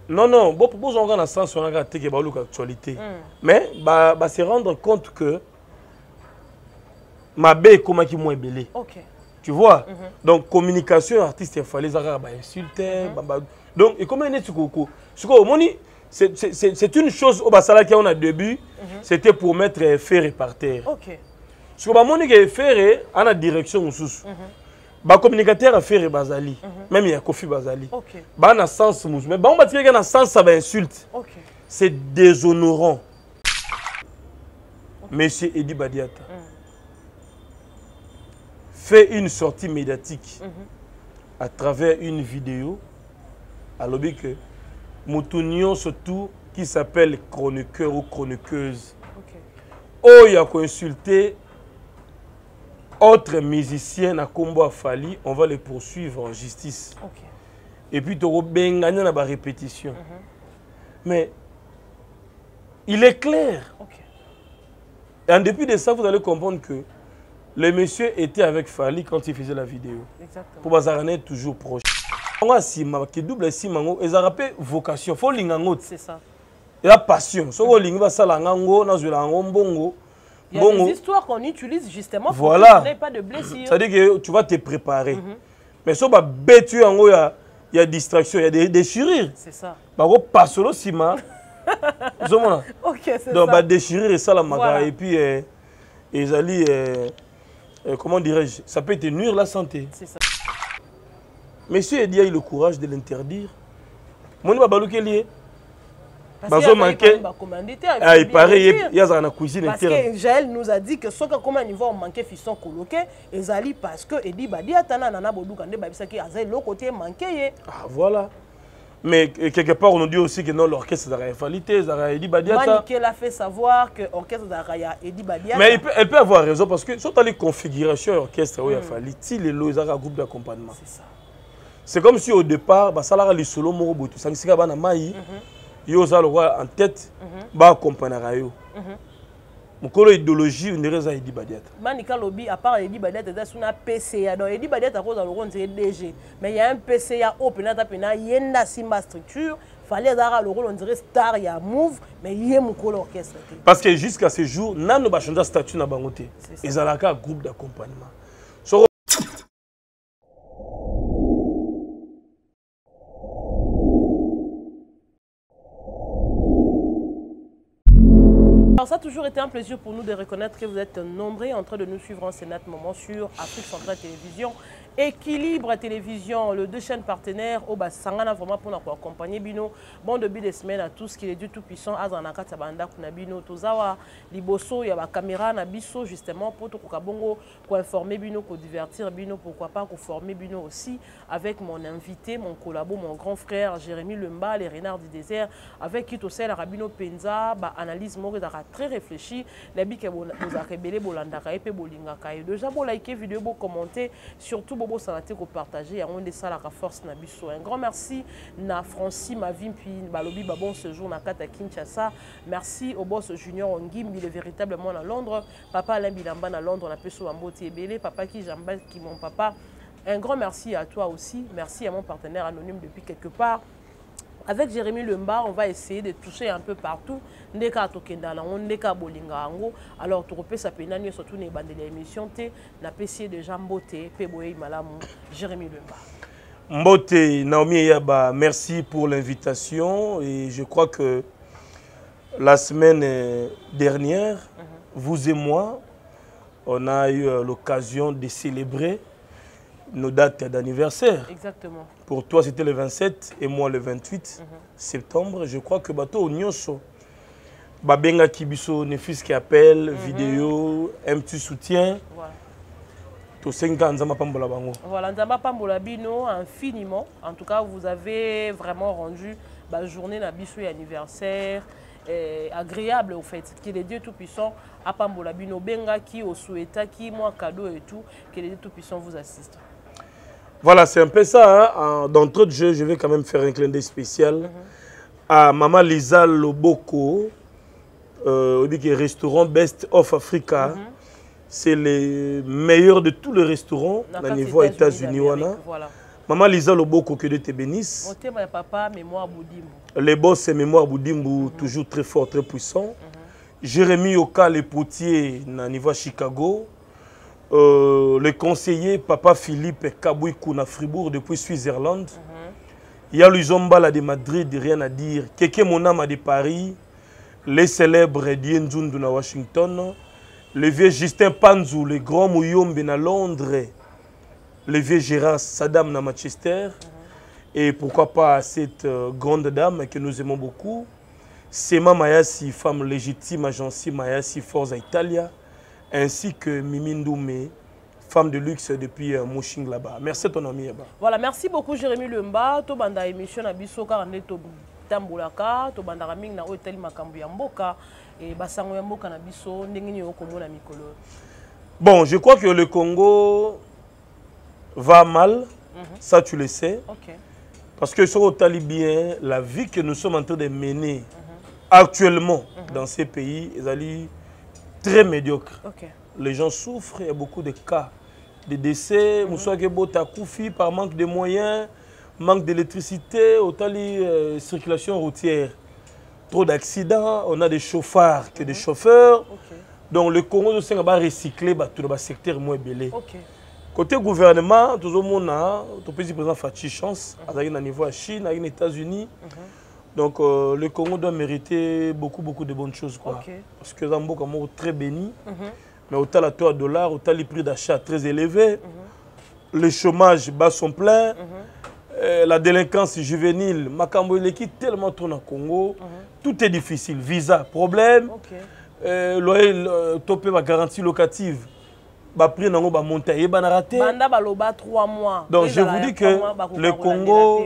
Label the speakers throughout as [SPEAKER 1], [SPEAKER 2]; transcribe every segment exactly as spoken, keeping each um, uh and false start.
[SPEAKER 1] Non, non, bon, pour on a sens on a gâté que actualité. Mais bah bah se rendre compte que ma bé comment qui moins belé.
[SPEAKER 2] OK.
[SPEAKER 1] Tu vois? Mm -hmm. Donc communication artiste il fallait ça bah insulter mm -hmm. bah, donc et comment est-ce que ce que moni c'est c'est c'est une chose au basala qui on a début, mm -hmm. c'était pour mettre fer par terre.
[SPEAKER 2] OK.
[SPEAKER 1] Ce que bah moni que fer en la direction sous. Mm -hmm. Ba communicateur a fait bazali mm -hmm. même il y a Kofi Bazali
[SPEAKER 2] OK.
[SPEAKER 1] Ba na sens mous mais ba on va dire que na sens ça va insulte.
[SPEAKER 2] OK.
[SPEAKER 1] C'est déshonorant. Okay. Monsieur Edi Badiata mm. fait une sortie médiatique mm -hmm. à travers une vidéo à l'objet que Moutounion surtout qui s'appelle chroniqueur ou chroniqueuse.
[SPEAKER 2] OK.
[SPEAKER 1] Oh il a insulté autre musicien à Combo Fali, on va les poursuivre en justice.
[SPEAKER 2] Okay.
[SPEAKER 1] Et puis tu auras bien gagné la répétition. Mm -hmm. Mais il est clair.
[SPEAKER 2] Okay.
[SPEAKER 1] Et en dépit de ça, vous allez comprendre que le monsieur était avec Fali quand il faisait la vidéo.
[SPEAKER 2] Exactement.
[SPEAKER 1] Pour Bazarané toujours proche. On a si qui double si mango, ils ont rappelé vocation. Faut lingango.
[SPEAKER 2] C'est ça.
[SPEAKER 1] Et la passion. So lingi ba sala ngango na zula ngombongo.
[SPEAKER 2] Il y a bon, des histoires qu'on utilise justement pour
[SPEAKER 1] voilà.
[SPEAKER 2] qu'il n'y ait pas de blessures.
[SPEAKER 1] Ça veut dire que tu vas te préparer. Mm -hmm. Mais si on va bêtu, il y a distraction, il y a des déchirures.
[SPEAKER 2] C'est ça.
[SPEAKER 1] Bah, on passe au ciment.
[SPEAKER 2] Ok, c'est ça.
[SPEAKER 1] Donc, bah, déchirer ça, la maga.
[SPEAKER 2] Voilà.
[SPEAKER 1] Et puis, euh, ils allaient, euh, euh, comment dirais-je, ça peut te nuire la santé.
[SPEAKER 2] C'est ça.
[SPEAKER 1] Monsieur Edi a eu le courage de l'interdire. Mon va balouke lié.
[SPEAKER 2] Parce qu'il
[SPEAKER 1] ah, il paraît il y a dans la cuisine
[SPEAKER 2] parce que Jaël nous a dit que ce que comment niveau manqué fisson coloqué et ali parce que Edi Badiata nana bodu kande babisa ki azai le côté manqué.
[SPEAKER 1] Ah voilà. Mais quelque part on nous dit aussi que non l'orchestre d'Araya Falité, Zara Edi Badiata.
[SPEAKER 2] Manikel a fait savoir que l'orchestre d'Araya Edi Badiata.
[SPEAKER 1] Mais elle peut, elle peut avoir raison parce que sur les configurations orchestre où il a fallu il est là Zara groupe d'accompagnement. C'est ça. C'est comme si au départ bah ça la li solo moro botu sangisika bana mai. Yo za le roi en tête ba accompagner rayo mukolo idéologie on dirait ça Edi Badiata
[SPEAKER 2] manika lobby à part Edi Badiata ça suna P C A donc Edi Badiata cause le rond c'est D G mais il y a un P C A open na tapena yenda simba structure fallait avoir le rôle on dirait star ya move mais yé mukolo orchestre
[SPEAKER 1] parce que jusqu'à ce jour nano ba changer statut na bangote ils ont un groupe d'accompagnement.
[SPEAKER 2] Alors ça a toujours été un plaisir pour nous de reconnaître que vous êtes nombreux en train de nous suivre en Sénat moment sur Afrique Centrale Télévision, Équilibre Télévision, les deux chaînes partenaires, au Sangana vraiment pour nous accompagner Bino. Bon début de semaine à tous qui est Dieu tout puissant, Azanaka Tabanda Kunabino, Tozawa, Liboso, il y a la caméra Nabiso justement pour tout Kabongo, pour informer Bino, pour divertir Bino, pourquoi pas pour former Bino aussi avec mon invité, mon collabo, mon grand frère Jérémy Lemba, les renards du désert, avec qui Tosel Rabino Penza, bah analyse Morizara très réfléchi, les biques vous a rebellé Bolandaka et Bolingaka. Et déjà vous likez vidéo, vous commentez, surtout Bobo Sanate ko partager, on de ça la force Nabiso. Un grand merci na Francis Mavim puis Balobi Babon ce jour na Kata Kinshasa. Merci au boss Junior Ongim, il est véritablement à Londres. Papa Alain Bilamba à Londres, on a peu sur Amboti et Belé, papa qui Jambal qui mon papa. Un grand merci à toi aussi. Merci à mon partenaire anonyme depuis quelque part. Avec Jérémy Lemba, on va essayer de toucher un peu partout. Ndeka tokendala, ndeka bolinga ango. Alors tu repères ça pénanie surtout les bandes de l'émission T, na P C de Jamboté, Peboé Malamu, Jérémy Lemba.
[SPEAKER 1] Mbote Naomi Yaba, merci pour l'invitation et je crois que la semaine dernière, mm-hmm. vous et moi, on a eu l'occasion de célébrer nos dates d'anniversaire.
[SPEAKER 2] Exactement.
[SPEAKER 1] Pour toi, c'était le vingt-sept et moi le vingt-huit mm-hmm. septembre. Je crois que bateau Nyonso, Babenga Kibiso, Nefis qui appelle, mm-hmm. vidéo, un petit soutien. Voilà. Tout cinq ans, Nzamba Pambola Bango.
[SPEAKER 2] Voilà, Nzamba Pambola Bino, infiniment. En tout cas, vous avez vraiment rendu la journée Nabiso et anniversaire agréable au fait. Que les dieux tout-puissants à Pambola Bino, Benga qui, au Soueta, qui, moi, cadeau et tout, que les dieux tout-puissants vous assistent.
[SPEAKER 1] Voilà, c'est un peu ça. Hein. D'entrée de jeu, je vais quand même faire un clin d'œil spécial mm-hmm. à Maman Lisa Loboko, euh, on dit que restaurant Best of Africa. Mm-hmm. C'est le meilleur de tous les restaurants au niveau États-Unis. Voilà. Maman Lisa Loboko, que Dieu te bénisse.
[SPEAKER 2] Mon thème, papa, mémoire Boudimbo.
[SPEAKER 1] Les boss et mémoire Boudimbo, mm-hmm. toujours très fort, très puissant. Mm-hmm. Jérémy Oka, le potier, na niveau Chicago. Euh, le conseiller, papa Philippe Kabouikou, na Fribourg, depuis Suisse-Irlande. Mm-hmm. Il y a Luzombala de Madrid, rien à dire. Keke Monama de Paris. Les célèbres Dienzundu na Washington. Le vieux Justin Panzou, le grand Mouyombe na Londres. Le vieux Gérard Saddam na Manchester. Mm-hmm. Et pourquoi pas cette euh, grande dame que nous aimons beaucoup. Sema Mayasi, femme légitime, agencie Mayasi Forza Italia. Ainsi que Mimi Ndoumé, femme de luxe depuis euh, Mouching là-bas. Merci ton ami là-bas.
[SPEAKER 2] Voilà, merci beaucoup Jérémy Lemba. To banda émission na biso ka ne to tambolaka, to banda raming na hôtel makambu ya mboka et basango ya mboka na biso ndenge ni okomona mikolo. Bon,
[SPEAKER 1] je crois que le Congo va mal, mm-hmm. ça tu le sais.
[SPEAKER 2] Okay. Parce
[SPEAKER 1] que sur le talibien, la vie que nous sommes en train de mener mm-hmm. actuellement mm-hmm. dans ces pays, ils allaient très médiocre.
[SPEAKER 2] Okay.
[SPEAKER 1] Les gens souffrent, il y a beaucoup de cas de décès, mm-hmm. par manque de moyens, manque d'électricité, autant les euh, circulation routière. Trop d'accidents, on a des chauffards que mm-hmm. des chauffeurs. Okay. Donc le Congo de va recycler tout le secteur moins belé.
[SPEAKER 2] Okay.
[SPEAKER 1] Côté gouvernement, tout le monde a, tout le président Fatih Chance, à mm-hmm. niveau à Chine, aux États-Unis. Mm-hmm. Donc euh, le Congo doit mériter beaucoup, beaucoup de bonnes choses. Quoi.
[SPEAKER 2] Okay.
[SPEAKER 1] Parce que Zambo est très béni.
[SPEAKER 2] Mm-hmm.
[SPEAKER 1] Mais autant la taux de dollar, autant les prix d'achat très élevés. Mm-hmm. Le chômage bat son plein. Mm-hmm. euh, la délinquance juvénile, Makambo l'équipe tellement tourne au Congo. Mm-hmm. Tout est difficile. Visa, problème.
[SPEAKER 2] Okay.
[SPEAKER 1] Euh, loyer, topé ma garantie locative. Bah prix nango ba monter, ba raté.
[SPEAKER 2] Banda baloba trois mois.
[SPEAKER 1] Donc je vous dis que le Congo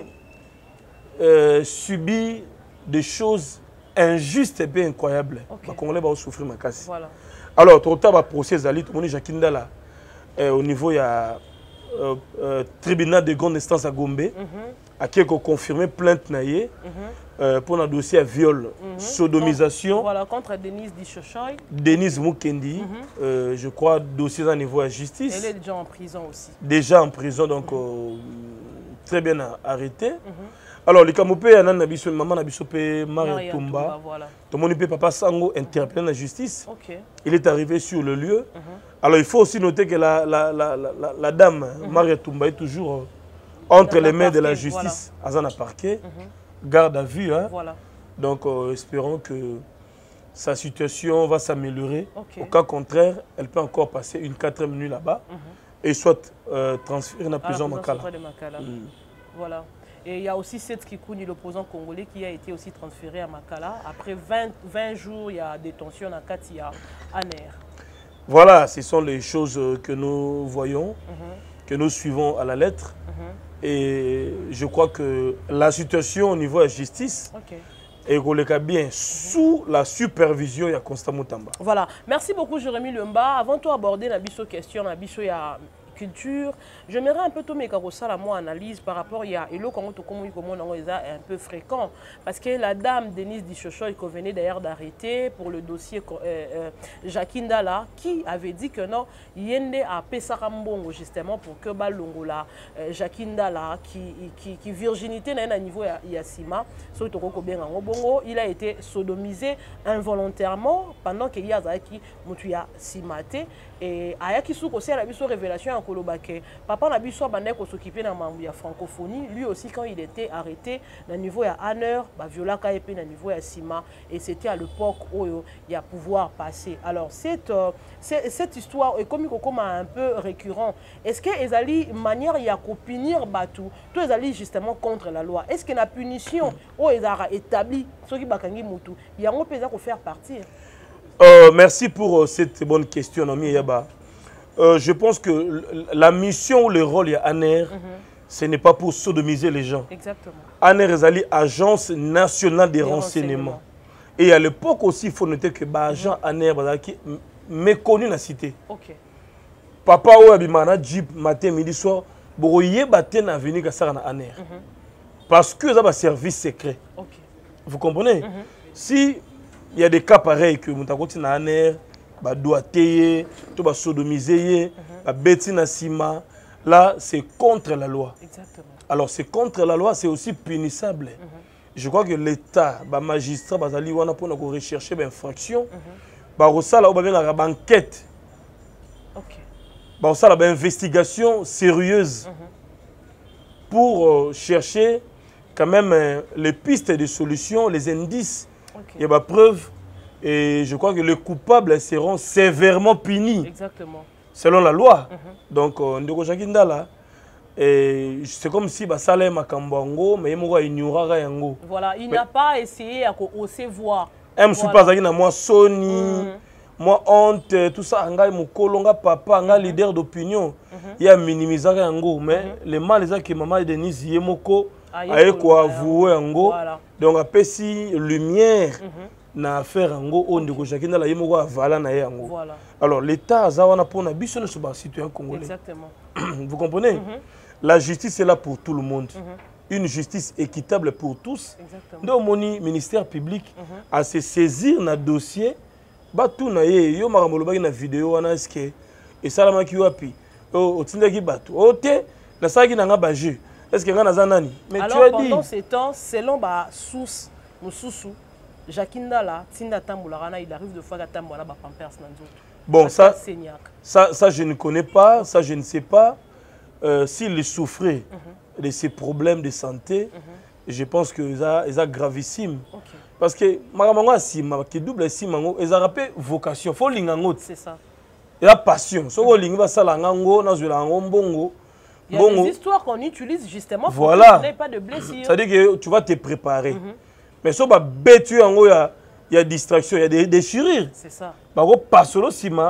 [SPEAKER 1] Euh, subit des choses injustes et bien incroyables. Okay. Les Congolais vont souffrir ma casse.
[SPEAKER 2] Voilà.
[SPEAKER 1] Alors, tout le procès Ali, tout le monde Jacques Ndala, euh, au niveau il y a euh, euh, tribunal de grande instance à Gombe, mm-hmm. à qui a confirmé plainte naïe mm-hmm. euh, pour un dossier à viol, mm-hmm. sodomisation.
[SPEAKER 2] Voilà, contre Denise Dishochoy.
[SPEAKER 1] Denise Mukendi, mm-hmm. euh, je crois, dossier à niveau à justice.
[SPEAKER 2] Elle est déjà en prison aussi.
[SPEAKER 1] Déjà en prison, donc mm-hmm. euh, très bien arrêté. Mm-hmm. Alors, les Kamopé, maman Nabisopé, Maria Toumba, tout le monde papa Sango interpellé dans la justice.
[SPEAKER 2] Okay.
[SPEAKER 1] Il est arrivé sur le lieu.
[SPEAKER 2] Mm-hmm.
[SPEAKER 1] Alors, il faut aussi noter que la, la, la, la, la dame, mm-hmm. Maria Toumba, est toujours entre les mains de la justice, à voilà. Zana Parquet, mm-hmm. garde à vue. Hein.
[SPEAKER 2] Voilà.
[SPEAKER 1] Donc, euh, espérons que sa situation va s'améliorer.
[SPEAKER 2] Okay.
[SPEAKER 1] Au cas contraire, elle peut encore passer une quatrième nuit là-bas mm-hmm. et soit euh, transférée dans la prison Makala.
[SPEAKER 2] Mm. Voilà. Et il y a aussi Seth Kikouni, l'opposant congolais, qui a été aussi transféré à Makala. Après vingt, vingt jours, il y a détention à Katia, à Ner.
[SPEAKER 1] Voilà, ce sont les choses que nous voyons, mm-hmm. que nous suivons à la lettre. Mm-hmm. Et je crois que la situation au niveau de la justice okay. est bien mm-hmm. sous la supervision de Constant Moutamba.
[SPEAKER 2] Voilà. Merci beaucoup, Jérémy Lemba. Avant de aborder la question, la culture, j'aimerais un peu tout mes carrossales à moi analyse par rapport à et le Congo un peu fréquent parce que la dame Denise Dishochoy qui venait d'ailleurs d'arrêter pour le dossier euh, euh, Jacques Ndala qui avait dit que non yende à Pesarambongo justement pour que Balongola euh, Jacques Ndala qui, qui, qui virginité n'a un niveau Yassima il a été sodomisé involontairement pendant qu'il y a qui Mutuya Simate et ayaki sou aussi à la biso révélation en Kolobake papa na biso bandé ko s'occuper na mambu ya francophonie lui aussi quand il était arrêté na niveau ya Anner ba viola ka épé na niveau ya Sima et c'était à l'époque où il y a pouvoir passer. Alors cette euh, cette histoire est comme comme un peu récurrent. Est-ce que ezali manière ya ko punir batu tout ezali justement contre la loi? Est-ce que la punition o ezara établi ceux qui bakangi mutu yango pesa ko faire partir?
[SPEAKER 1] Euh, merci pour euh, cette bonne question, Nami Yaba. Euh, je pense que la mission ou le rôle de Aner, mm-hmm. ce n'est pas pour sodomiser les gens.
[SPEAKER 2] Exactement.
[SPEAKER 1] Aner est l'Agence nationale des, des renseignements. renseignements. Et à l'époque aussi, il faut noter que l'agent mm-hmm. Aner est méconnu dans la cité.
[SPEAKER 2] Okay.
[SPEAKER 1] Papa ou Abimana, Jeep, matin, midi, soir, Boroye Baten a venu à Aner. Parce que ça va service secret.
[SPEAKER 2] Okay.
[SPEAKER 1] Vous comprenez?
[SPEAKER 2] Mm-hmm.
[SPEAKER 1] Si il y a des cas pareils que Moutakoti na Aner, ba doateye, to ba sodomiser, ba beti na sima, là c'est contre la loi.
[SPEAKER 2] Exactement.
[SPEAKER 1] Alors c'est contre la loi, c'est aussi punissable. Mm-hmm. Je crois que l'État, les magistrats, les magistrats pour rechercher des infractions, les magistrats ont une enquête, une investigation sérieuse mm-hmm. pour euh, chercher quand même euh, les pistes de solutions, les indices, okay. et bah, preuves. Et je crois que les coupables seront sévèrement punis. Exactement. Selon la loi. Mm-hmm. Donc, Ndeko Jakindala, c'est comme si Basale Makambango, mais il ignorera yango.
[SPEAKER 2] Voilà, il n'a pas essayé à oser voir.
[SPEAKER 1] Je ne suis pas à moi Sony, mm-hmm. moi honte, tout ça, Anga Mokolonga papa, Anga leader d'opinion. Il y a minimisé yango, mais mm-hmm. les mal les que maman Denise Yemoko a quoi avoué yango. Donc après si lumière. Mm-hmm. na affaire yango on ndeko chacun la yemo avala na yango. Voilà. Alors l'état azawana pour na biso ne soba citoyen congolais. Exactement. Vous comprenez? Mm-hmm. La justice est là pour tout le monde. Mm-hmm. Une justice équitable pour tous. Exactement. Donc mon ministère public mm-hmm. à se saisir na dossier ba tout na ye yo makamolo ba na vidéo wana eske et salama ki wapi o tindaki batu o te na saki na nga ba jeu est-ce que nga naza nani mais
[SPEAKER 2] alors,
[SPEAKER 1] tu as dit
[SPEAKER 2] pendant ces temps selon ba source mususu Jakindala, Tinda Tamboulana, il arrive de fois à Tamboula, bah, Pampers Nanzo.
[SPEAKER 1] Bon, ça, ça, ça, je ne connais pas, ça, je ne sais pas. Euh, S'il souffrait mm-hmm. de ces problèmes de santé, mm-hmm. je pense que c'est gravissime. Okay. Parce que, Maramango, qui double Simango, ils ont rappelé vocation. Il faut l'ingango. C'est ça. Il y a passion. Si on l'inga, ça l'angango, dans le bongo.
[SPEAKER 2] Il y a bongo. Des histoires qu'on utilise justement pour
[SPEAKER 1] voilà.
[SPEAKER 2] qu'il n'y ait pas de blessures.
[SPEAKER 1] C'est-à-dire que tu vas te préparer. Mm-hmm. Mais si on va bêter, il y a distraction, il y a des déchirures. C'est ça. Il y a pas solo ciment.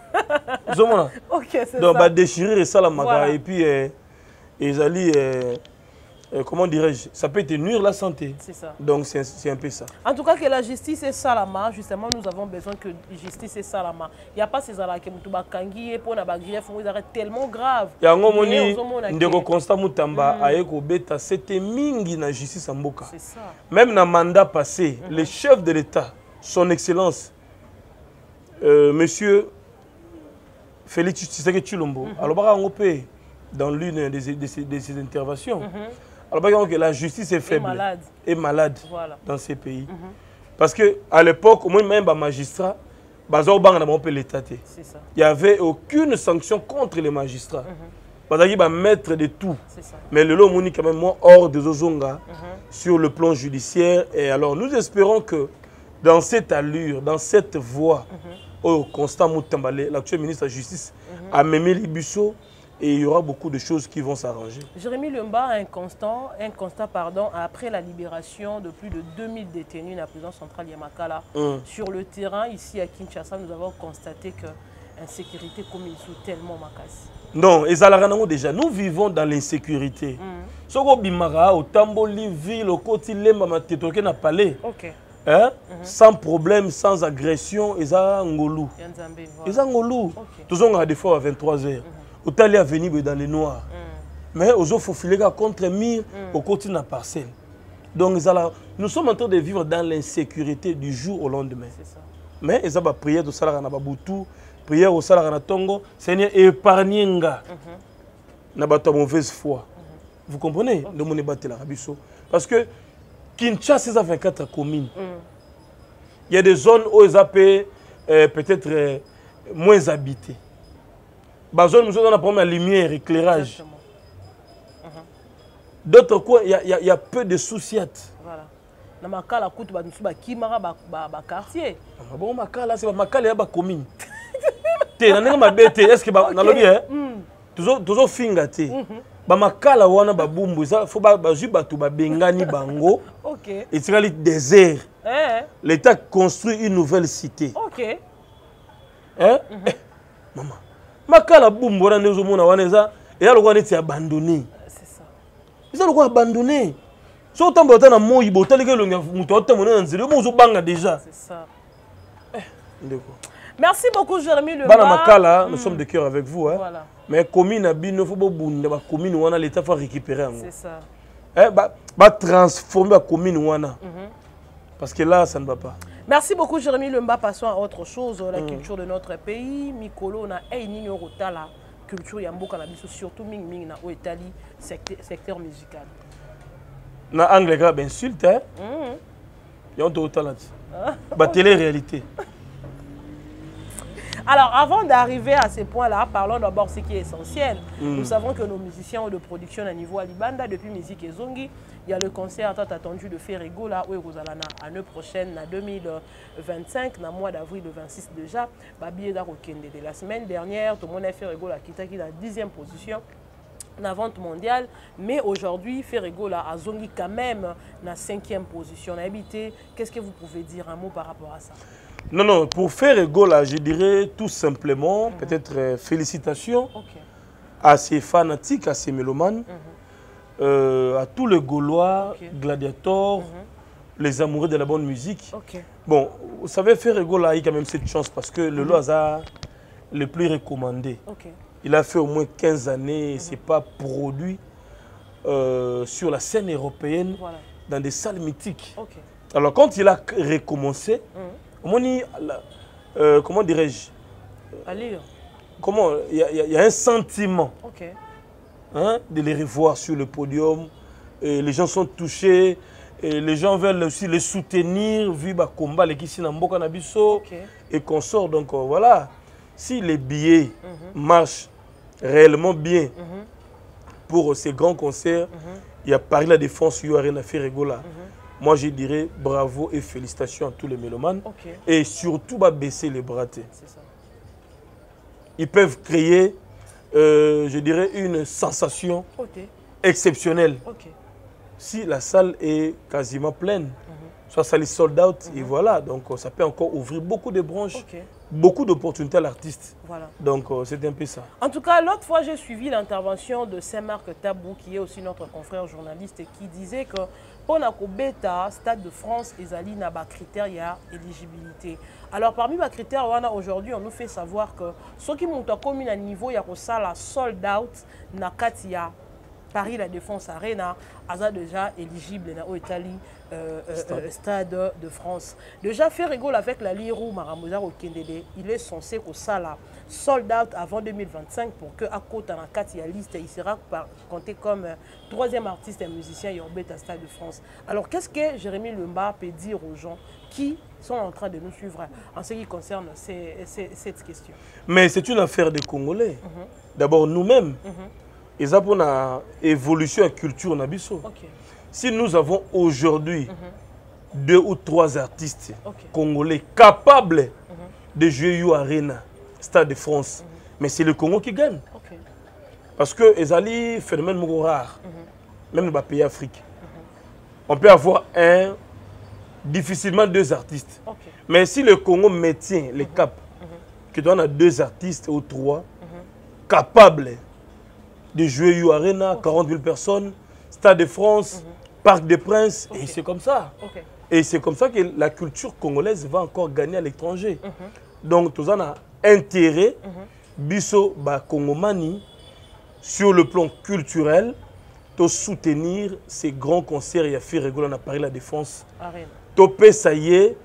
[SPEAKER 1] Ok, c'est ça. Donc, il y a déchirer et ça, la maga. Et puis, ils allaient, comment dirais-je, ça peut te nuire la santé. C'est ça. Donc, c'est un peu ça.
[SPEAKER 2] En tout cas, que la justice est salama, justement, nous avons besoin que la justice est salama. Il n'y a pas ces alaks qui sont kangi pour na bagrief, ils arrêtent tellement grave.
[SPEAKER 1] Il y a un moment où ndeko Constant Mutamba a éco beta, c'était mingi na justice en Mboka. C'est ça. Même dans le mandat passé, mm-hmm. le chef de l'État, son Excellence, euh, Monsieur Félix Tshisekedi Tshilombo, mm-hmm. alors on peut dans l'une des, des, des ses interventions. Mm-hmm. Alors, que la justice est faible, est malade, est malade voilà. dans ces pays. Mm-hmm. Parce qu'à l'époque, au moins même les magistrats, il n'y avait aucune sanction contre les magistrats. Parce qu'il y a maître de tout. Mais le lot est quand même hors des Ozonga mm-hmm. sur le plan judiciaire. Et alors, nous espérons que dans cette allure, dans cette voie, mm-hmm. au Constant Moutambale, l'actuel ministre de la Justice, mm-hmm. a mémé les busseaux. Et il y aura beaucoup de choses qui vont s'arranger.
[SPEAKER 2] Jérémy Lumba a un constat, un constat pardon, après la libération de plus de deux mille détenus dans la prison centrale Yamakala. Mm. Sur le terrain, ici à Kinshasa, nous avons constaté que l'insécurité comme il sous tellement makasi.
[SPEAKER 1] Non, et déjà, nous vivons dans l'insécurité. Si on bimara au Tamboli, ville, au quotidien, on n'a pas palais. Hein? Mm-hmm. Sans problème, sans agression, ils ont ngolou. Ils ont ngolou. Tous on a des fois à vingt-trois heures. Mm-hmm. Au allé à venir dans les noirs. Mm. Mais aux autres, il faut filer contre mire mm. au côté de la parcelle. Donc, nous sommes en train de vivre dans l'insécurité du jour au lendemain. Ça. Mais ils ont prié au salaire na Babutu, prière au salaire na Tongo, Seigneur, épargnez-nga. Na ba mauvaise foi. Mm-hmm. Vous comprenez? Le monde est battu la Rabiso. Parce que Kinshasa, c'est à vingt-quatre communes. Mm. Il y a des zones où ils appellent euh, peut-être euh, moins habitées. Bazone, nous avons un problème de lumière, éclairage. Uh-huh. D'autres coins, il y, y, y a peu de souciettes. Voilà. Dans ma cas, la coûte, qui m'a quartier. Bon, ma cas, là, c'est ma cas, il y a une commune. Tu es est-ce que dans le bien, toujours finga te. Ba makala wana ba bumbu ça faut ba ba batu ba bengani bango. OK. Et c'est le désert. Eh. L'État construit une nouvelle cité. OK. Hein? Mm-hmm. Maman. Makala bumbu wana nezo mona wana eza et là le roi est abandonné. C'est ça. Ils ont le roi abandonné. So tambo tana moyi botali ke longa muto tamona na nzelo mo zo banga déjà. C'est ça. Eh, ndeko. Merci beaucoup Jérémy Lumba. Bana makala, nous mm. sommes de cœur avec vous hein. Voilà. Mais commune abino faut bunda ba commune wana l'état faut récupérer en. C'est ça. Eh ba ba transformer la commune wana. Mm-hmm. Parce que là ça ne va pas. Merci beaucoup Jérémy Lumba. Passons à autre chose, la mm. culture de notre pays. Mikolo na ei nini rotala
[SPEAKER 2] culture ya mboka na biso surtout mingi mingi na Italie secteur secteur musical.
[SPEAKER 1] Na anglais grave insulte hein. Mhm. Ya on te talent. Ba télé-réalité.
[SPEAKER 2] Alors, avant d'arriver à ces points-là, parlons d'abord ce qui est essentiel. Mm. Nous savons que nos musiciens ont de production à niveau Alibanda depuis Musique et Zongi. Il y a le concert tant attendu de Ferrego là où Rosalana l'année prochaine, en deux mille vingt-cinq, dans le mois d'avril, le vingt-six déjà. Babi est de la semaine dernière, tout le monde a Ferrego là qui est dans la dixième position. La vente mondiale, mais aujourd'hui, Ferrego là a Zongi quand même la cinquième position. Qu'est-ce que vous pouvez dire un mot par rapport à ça?
[SPEAKER 1] Non, non, pour Ferrego là, je dirais tout simplement, mm-hmm. peut-être euh, félicitations okay. à ces fanatiques, à ces mélomanes, mm-hmm. euh, à tous les Gaulois, okay. gladiateurs, mm-hmm. les amoureux de la bonne musique. Okay. Bon, vous savez, Ferrego là a eu quand même cette chance parce que mm-hmm. le Loaza le plus recommandé. Okay. Il a fait au moins quinze années, mm-hmm. c'est pas produit euh, sur la scène européenne, voilà. dans des salles mythiques. Okay. Alors quand il a recommencé, mm-hmm. Euh, comment dirais-je? Comment il y, y, y a un sentiment okay. hein, de les revoir sur le podium. Et les gens sont touchés. Et les gens veulent aussi les soutenir vu le combat les Kissi Namboka Nabiso okay. et consorts. Donc euh, voilà, si les billets mm-hmm. marchent réellement bien mm-hmm. pour ces grands concerts, mm-hmm. il y a Paris La Défense, Yoarena Ferrego là. Mm-hmm. Moi, je dirais bravo et félicitations à tous les mélomanes. Okay. Et surtout, bah, baisser les bras. Ça. Ils peuvent créer, euh, je dirais, une sensation okay. exceptionnelle. Okay. Si la salle est quasiment pleine, mm-hmm. soit ça les sold out, mm-hmm. et voilà. Donc, ça peut encore ouvrir beaucoup de branches, okay. beaucoup d'opportunités à l'artiste. Voilà. Donc, euh, c'est un peu ça.
[SPEAKER 2] En tout cas, l'autre fois, j'ai suivi l'intervention de Saint-Marc Tabou, qui est aussi notre confrère journaliste, et qui disait que pour la Beta, Stade de France, Ezali n'a pas critères d'éligibilité. Alors, parmi les critères, aujourd'hui, on nous fait savoir que ceux qui montent comme à niveau, il y a la sold out, na Katia, Paris La Défense Arena, a déjà éligible dans l'Italie, euh, euh, Stade de France. Déjà, fait rigole avec la Lirou Maramosa au Kendele, il est censé que ça là, sold out avant deux mille vingt-cinq pour que à côté dans la Katia liste, il sera compté comme euh, troisième artiste et musicien Yorbet à Stade de France. Alors, qu'est-ce que Jérémy Lemba peut dire aux gens qui sont en train de nous suivre en ce qui concerne ces, ces, cette question?
[SPEAKER 1] Mais c'est une affaire des Congolais. Mm-hmm. D'abord, nous-mêmes. Mm-hmm. Et ça pour la évolution de la culture nabiso. Okay. Si nous avons aujourd'hui mm-hmm. deux ou trois artistes okay. congolais capables mm-hmm. de jouer au Arena, Stade de France, mm-hmm. mais c'est le Congo qui gagne. Okay. Parce que les ali phénomène rare, mm-hmm. même dans les pays d'Afrique. Mm-hmm. On peut avoir un, difficilement deux artistes. Okay. Mais si le Congo maintient les mm-hmm. caps, mm-hmm. que tu as deux artistes ou trois mm-hmm. capables de jouer au Arena, okay. quarante mille personnes, Stade de France, mm-hmm. Parc des Princes, okay. et c'est comme ça. Okay. Et c'est comme ça que la culture congolaise va encore gagner à l'étranger. Mm-hmm. Donc, tout ça a intérêt, mm-hmm. biso ba Congomani, sur le plan culturel, de soutenir ces grands concerts. Il y a fait rigoler à Paris La Défense. Topé, ça y est,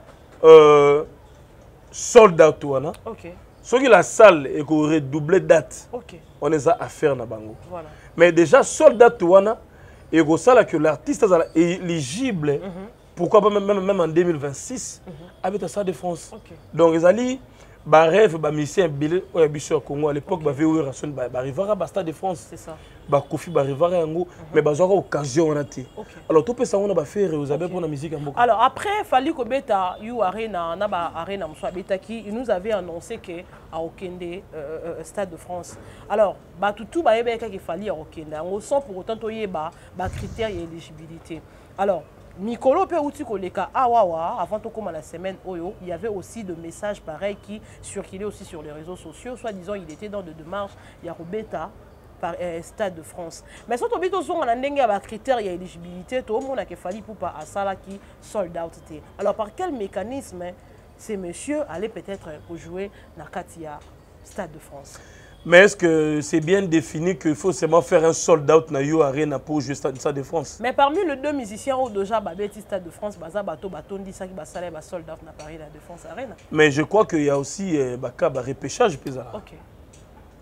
[SPEAKER 1] euh, soldat touana. Okay. Ce qui la salle et qu'on aurait doublé date, okay. on les a à faire na bango. Voilà. Mais déjà soldat touana et qu'on sait que l'artiste est éligible. Mm-hmm. Pourquoi pas même, même en deux mille vingt-six mm-hmm. avec la Stade de France. Okay. Donc les alliés, bah rêve, bah musicien billet au Bichon Congo à l'époque, bah V O ration, bah arrivera à Stade de France. C'est ça. Bah Kofi bah arrivera à Ango, mais bah j'aurai occasion on a été. Alors tout peut ça on a bah faire aux abeilles pour la musique en Moko.
[SPEAKER 2] Alors après Fali Kobeta You Arena, na ba Arena Moussa Betaki, il nous avait annoncé que à Okende euh, euh, Stade de France. Alors bah tout tout bah ebe qu'il fallait à Okende. On sent pour autant toyer bah bah critères et éligibilité. Alors Mikolo pe outi koleka awawa avant tout comme la semaine oyo, il y avait aussi de messages pareils qui circulaient aussi sur les réseaux sociaux, soit disant il était dans de démarches, il y a Robeta par euh, Stade de France. Mais si on a besoin de critères et éligibilité, tout le monde a fallu pour pas à ça qui sold out. Alors par quel mécanisme hein, ces messieurs allaient peut-être pour jouer dans Katia Stade de France?
[SPEAKER 1] Mais est-ce que c'est bien défini qu'il faut seulement faire un sold out na Yo Arena pour jouer Stade de France?
[SPEAKER 2] Mais parmi les deux musiciens au déjà Babeti Stade de France, Baza Bato Batondi ça qui va saler ba sold out na Paris la Défense Arena.
[SPEAKER 1] Mais je crois qu'il y a aussi euh, baka ba repêchage pesara. OK.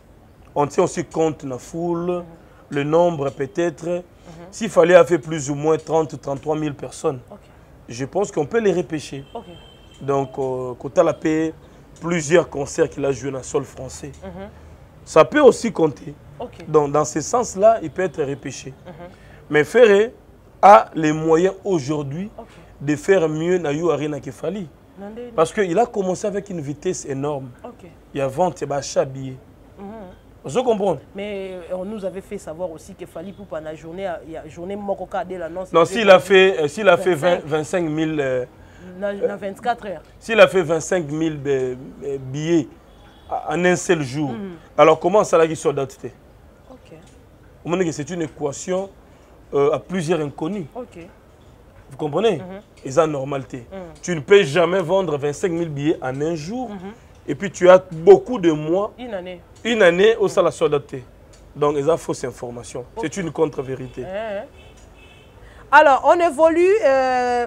[SPEAKER 1] on tient aussi compte de la foule, mm-hmm. le nombre peut-être. Mm-hmm. S'il fallait faire plus ou moins trente à trente-trois mille personnes, okay. je pense qu'on peut les repêcher. Okay. Donc, euh, quand on a payé plusieurs concerts qu'il a joués dans le sol français, mm-hmm. ça peut aussi compter. Okay. Donc, dans ce sens-là, il peut être repêché. Mm-hmm. Mais Ferré a les moyens aujourd'hui okay. de faire mieux dans Arena Kefali. Parce qu'il a commencé avec une vitesse énorme. Okay. Il y a vente, il y a achat billets. Mm-hmm. Vous comprenez?
[SPEAKER 2] Mais on nous avait fait savoir aussi qu'il fallait pour la journée, il y a journée Mokoka dès l'annonce.
[SPEAKER 1] Non, s'il a fait, s'il a fait vingt, vingt-cinq mille. Euh,
[SPEAKER 2] dans vingt-quatre heures.
[SPEAKER 1] S'il a fait vingt-cinq mille billets en un seul jour, mm-hmm. alors comment ça l'a dit sur l'identité? Ok. Vous voyez que c'est une équation euh, à plusieurs inconnus. Ok. Vous comprenez? Mm-hmm. Et ça, normalité. Mm-hmm. Tu ne peux jamais vendre vingt-cinq mille billets en un jour. Mm-hmm. Et puis tu as beaucoup de mois.
[SPEAKER 2] Une année.
[SPEAKER 1] Une année au salaire soldaté. Donc, ils ont fausse information. Okay. C'est une contre-vérité.
[SPEAKER 2] Mm-hmm. Alors, on évolue. Euh,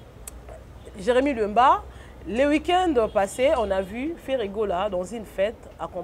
[SPEAKER 2] Jérémy Lumba, le week-end passé, on a vu Ferrego là dans une fête.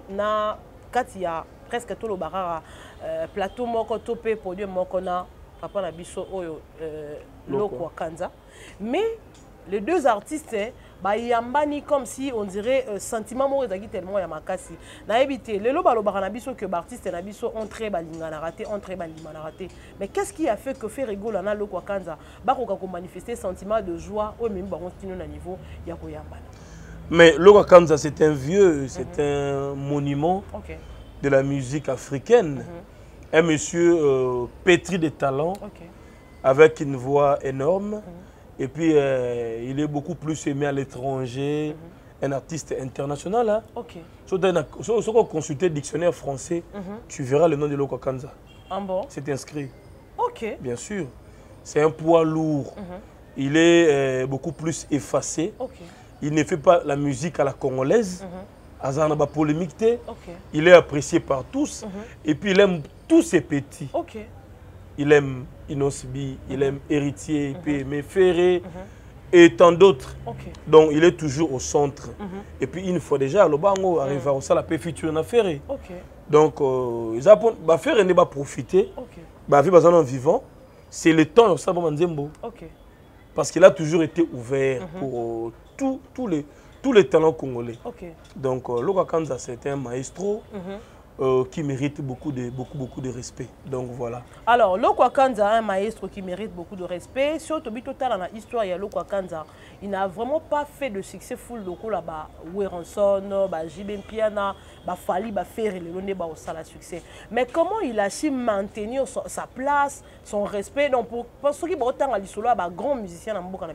[SPEAKER 2] Quand il y a presque tout le barara, euh, plateau moko topé, podium moko na. Papa na biso oyo Loko Kanza. Mais les deux artistes, bah yambani comme si on dirait euh, sentiment mo ezaki tellement ya makasi. Na ebité le loba loba na biso que artiste na biso entré balinga na raté, entré balinga na raté. Mais qu'est-ce qui a fait que Ferrego na Loko Kanza ba ko ka manifester sentiment de joie au même bango kino na niveau ya ko yambana.
[SPEAKER 1] Mais Loko Kanza c'est un vieux, c'est mm-hmm. un monument okay. de la musique africaine. Mm-hmm. Un monsieur euh, pétri de talent, okay. avec une voix énorme. Mm-hmm. Et puis, euh, il est beaucoup plus aimé à l'étranger, mm-hmm. un artiste international. Hein. Okay. Si on consulte le dictionnaire français, mm-hmm. tu verras le nom de Loko Kanza.
[SPEAKER 2] Ah bon?
[SPEAKER 1] C'est inscrit.
[SPEAKER 2] Ok.
[SPEAKER 1] Bien sûr. C'est un poids lourd. Mm-hmm. Il est euh, beaucoup plus effacé. Okay. Il ne fait pas la musique à la congolaise. Mm-hmm. Azana polémique, okay. Il est apprécié par tous. Mm-hmm. Et puis il aime tous ces petits. Okay. Il aime Inosbi, mm-hmm. il aime Héritier, mm-hmm. puis aime Ferré, mm-hmm. et tant d'autres. Okay. Donc il est toujours au centre. Mm-hmm. Et puis une fois déjà, le bango arrive mm-hmm. à ça la paix future na Ferré. Okay. Donc euh, ils apprennent, bah Ferré ne va profiter. Okay. Bah vivre en vivant, c'est le temps ça va Manzembo. Okay. Parce qu'il a toujours été ouvert mm-hmm. pour euh, tous tous les tous les talents congolais. Okay. Donc, euh, Loko Kanza, c'est un maestro mm-hmm. euh, qui mérite beaucoup de, beaucoup, beaucoup de respect. Donc, voilà.
[SPEAKER 2] Alors, Loko Kanza, un maestro qui mérite beaucoup de respect. Surtout, dans l'histoire, il y a Loko Kanza. Il n'a vraiment pas fait de succès full loko là-bas. Weranson, Jibem Piana, Fali, Ferré, le Londé, au sala succès. Mais comment il a su maintenir son, sa place, son respect? Donc, pour, pour ceux qui ont autant à l'isolo, il y a grands musiciens dans le monde,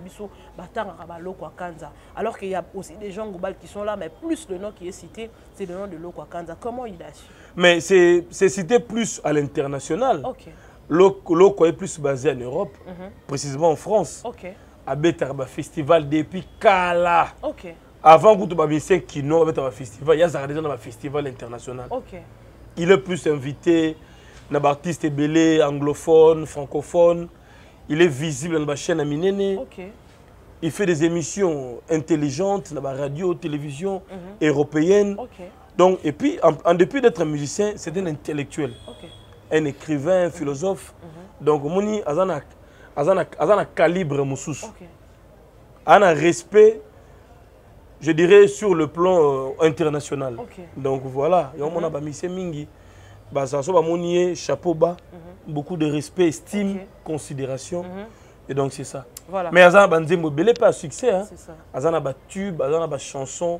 [SPEAKER 2] Loko Kanza. Alors qu'il y a aussi des gens globaux qui sont là, mais plus le nom qui est cité, c'est le nom de Loko Kanza. Comment il a su?
[SPEAKER 1] Mais c'est cité plus à l'international. Okay. Loko est plus basé en Europe, mm-hmm. précisément en France. Okay. À Betarba Festival depuis Kala. Okay. Avant que tu aies Kino, à Festival, il y a déjà dans le festival international. Okay. Il est plus invité dans les artistes belés, anglophones, francophones. Il est visible dans la chaîne Aminene. Okay. Il fait des émissions intelligentes dans la radio, télévision mm-hmm. européenne. Okay. Donc, et puis, en, en dépit d'être un musicien, c'est un intellectuel. Okay. Un écrivain, un philosophe. Mm-hmm. Donc, Mouni Azanak. Azana calibre moussous. Okay. Un respect, je dirais, sur le plan euh, international. Okay. Donc voilà, il y a un mm-hmm. mingi. Bah ça soit monier chapeau bas, mm-hmm. beaucoup de respect, estime, okay. considération. Mm-hmm. Et donc c'est ça. Voilà. Mais Azana Banzembo belé pas succès hein. C'est ça. Azana ba tube, Azana ba chanson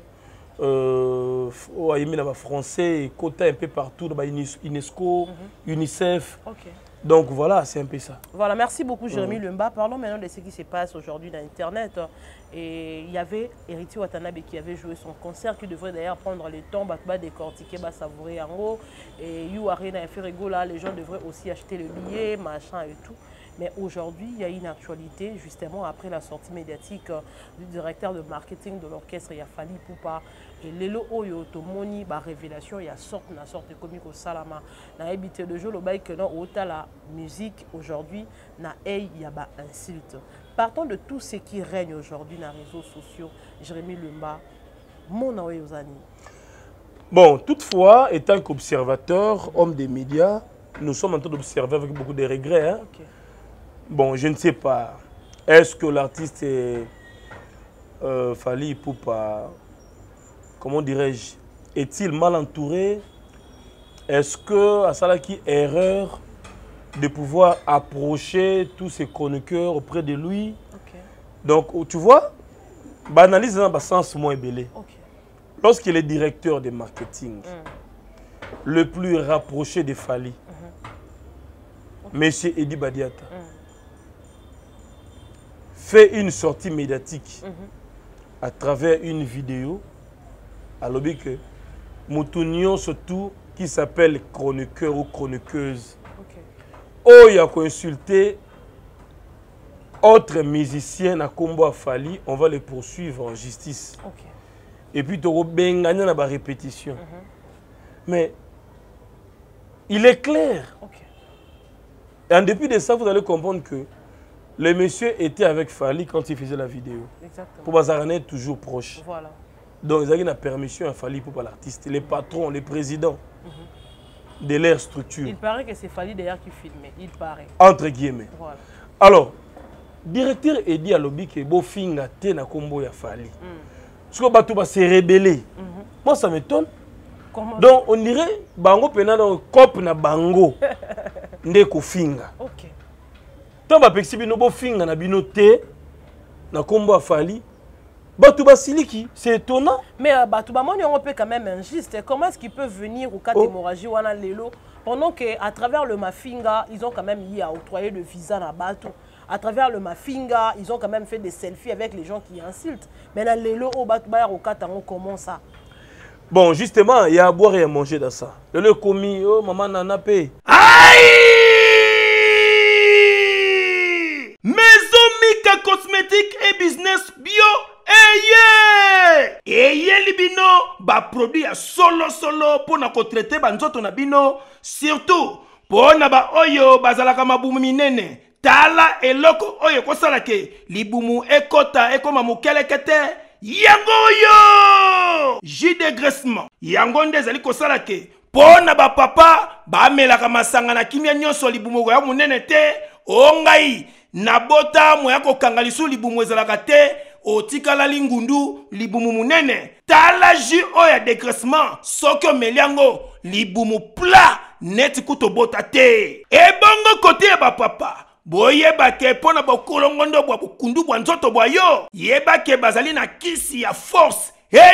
[SPEAKER 1] euh oh aimé na français et quota un peu partout dans UNESCO, mm-hmm. UNICEF. Okay. Donc voilà, c'est un peu ça.
[SPEAKER 2] Voilà, merci beaucoup Jérémy mmh. Lumba. Parlons maintenant de ce qui se passe aujourd'hui dans Internet. Et il y avait Héritier Watanabe qui avait joué son concert, qui devrait d'ailleurs prendre le temps, bah, décortiquer, bah, savourer en haut. Et You Arena et Ferrego, là, les gens devraient aussi acheter le billet, machin et tout. Mais aujourd'hui, il y a une actualité, justement, après la sortie médiatique euh, du directeur de marketing de l'orchestre, il y a Fali Poupa. Et Lelo Oyo Tomoni, bah, révélation, il y a sorte, une sorte de comique au Salama. Dans habité de jour, le bail que non, au la musique aujourd'hui, na il y a bah insulte. Partons de tout ce qui règne aujourd'hui dans les réseaux sociaux, Jérémy Lumba, mon Aoyozani.
[SPEAKER 1] Bon, toutefois, étant qu'observateur, homme des médias, nous sommes en train d'observer avec beaucoup de regrets. Hein. Okay. Bon, je ne sais pas. Est-ce que l'artiste est euh, Fally Ipupa, comment dirais-je, est-il mal entouré? Est-ce que à ça là qui erreur de pouvoir approcher tous ces chroniqueurs auprès de lui? Okay. Donc, tu vois, banalise dans le sens moins belé. Okay. Lorsqu'il est directeur de marketing, mm. le plus rapproché de Fally, mm-hmm. okay. Monsieur Edi Badiata, mm. fait une sortie médiatique mm-hmm. à travers une vidéo, à l'objet que Moutounion surtout qui s'appelle chroniqueur ou chroniqueuse, okay. Oh, il a consulté autres musiciens à Combo Fally, on va les poursuivre en justice. Okay. Et puis, tu as gagné la répétition. Mm-hmm. Mais il est clair. Okay. Et en dépit de ça, vous allez comprendre que le monsieur était avec Fally quand il faisait la vidéo. Exactement. Pour Bazarané, toujours proche. Voilà. Donc, ils ont eu la permission à Fally pour l'artiste, les patrons, les présidents mm-hmm. de leur structure. Il paraît que c'est Fally d'ailleurs qui filmait. Il paraît. Entre guillemets. Voilà. Alors, directeur Edi Alobi que beau finga te na kombo ya Fally. Ce que Batou va se rebeller. Moi ça m'étonne. Donc on dirait bango pena dans cop na bango ndeko finga. OK. Tant ba pexi bino bo finga na bino te na kombo ya Fally. Batou ba siliki, c'est étonnant. Mais euh, Batou ba moni on peut quand même injuste. Comment est-ce qu'il peut venir au cas oh. d'hémorragie wana lelo pendant que à travers le Mafinga, ils ont quand même eu à octroyer le visa na Batou. À travers le Mafinga, ils ont quand même fait des selfies avec les gens qui insultent. Mais là, les lots au Batoubaïa au Katango, comment ça? Bon, justement, il y a à boire et à manger dans ça. Le le commis, oh, maman nana paye. Aïe! Maison Mika Cosmétique et Business Bio. Eye! Eye libino, ba produit à solo solo pour na traiter banzoto na bino. Surtout, pour na ba oyo bazalaka mabumu minene. Tala eloko oyo kosala ke libumu ekota ekoma mukelekete yango yo jus dégraissement yango ndezali kosala ke pona ba papa ba melaka masanga na kimia nyonso libumu ya munene te ongai na bota moya kokanga lisu libumu ezalaka te otikala lingundu libumu munene tala jus oyo dégraissement soki omeliango libumu plat neti kuto bota te ebongo kote ya ba papa boyeba ke pona bokolongondo bwa bukundu bwa nzoto bwa yo yeba ke bazali na kisi ya force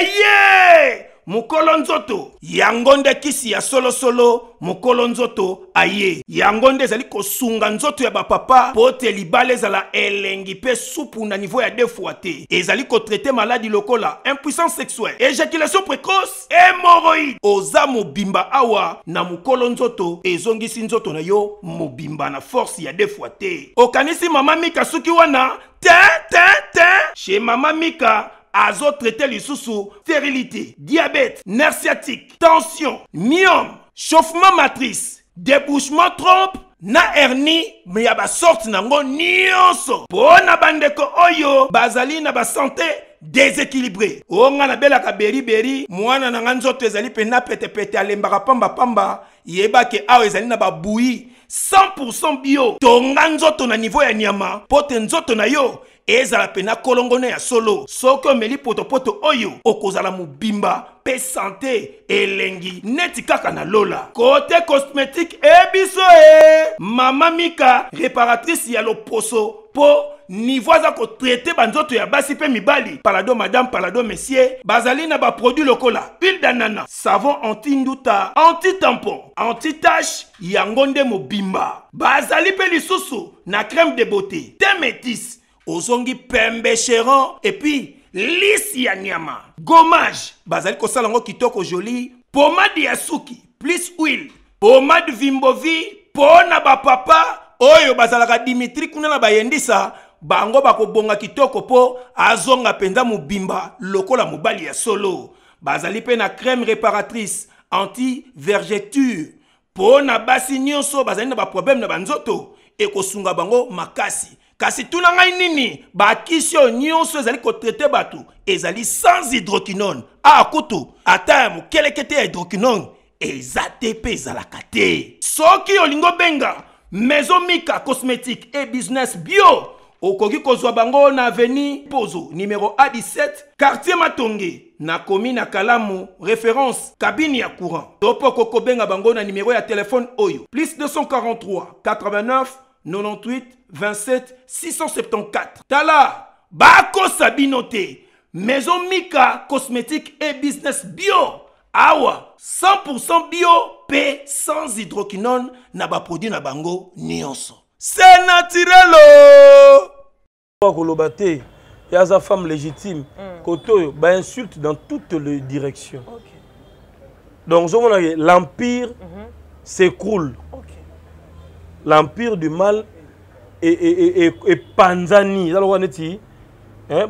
[SPEAKER 1] eye mukolo nzoto yango nde kisi ya solo solo mukolo nzoto aye yango nde ezali kosunga nzoto ya bapapa pote libala ezala elengi pe supu na niveau ya deux fois te ezali kotraite maladi lokola impuissance sexuelle éjaculation précoce hémorroïde oza mobimba awa na mukolo nzoto ezongisi nzoto na yo mobimba na force ya deux fois te okanisi mama Mika suki wana te te te chez mama Mika azo traité lisusu stérilité, diabète, nerf sciatique, tension, myome, chauffement matrice, débouchement trompe, na hernie, mais ya ba sorte nango nyonso. Pona bandeko oyo, bazali na ba santé déséquilibré. Onga na bela ka beri beri, mwana na nzoto ezali pena pete pete alembaka pamba pamba, yeba ke awo ezali na ba bouilli cent pour cent bio. Tonga nzoto na niveau ya nyama, pote nzoto na yo. Ezala pena kolongone ya solo soko meli poto poto oyo okozala mubimba pe santé elengi neti kaka na lola côté cosmétique ebiso e mama Mika réparatrice ya loposo po niveau za ko traiter banzoto ya basi pe mibali palado madame palado monsieur bazali na ba produit lokola huile d'ananas savon anti-nduta anti-tampon anti-tache yangonde mobimba bazali pe lisusu na crème de beauté thé métis ozongi pembe chéron et puis lisi ya nyama gommage bazali kosala ngo kitoko joli pomade ya suki plus huile pomade Vimbovi pona ba papa oyo bazalaka Dimitri kuna na bayendisa bango bakobonga kitoko po azonga penza mubimba lokola mobali ya solo bazali pe na crème réparatrice anti vergeture pona basi nyonso bazali na ba problème na banzoto ekosunga bango makasi
[SPEAKER 3] kasi tuna ngai nini bakisi oyo nyonso ezali kotraite bato ezali sans hydroquinone akutu ata ya mokeleke te ya hydroquinone eza te mpe ezalaka te. Soki olingo benga Maison Mika cosmétique et business bio okoki kozwa bango na avenue Pozo numéro A dix-sept quartier Matonge na commune na Kalamu référence cabine ya courant. Topo koko benga bango na numéro ya téléphone oyo plus deux cent quarante-trois quatre-vingt-neuf quatre-vingt-huit vingt-sept six cent soixante-quatorze. Tala bako sabinote Maison Mika cosmétique et business bio. Awa cent pour cent bio P sans hydroquinone na ba produit na bango nyonso. C'est naturel.
[SPEAKER 1] Kolobate, il y a sa femme légitime. Koto, ba insulte dans toutes les directions. Okay. Donc l'empire mm-hmm. s'écroule. Okay. L'empire du mal est, est, est, est panzani. Hein,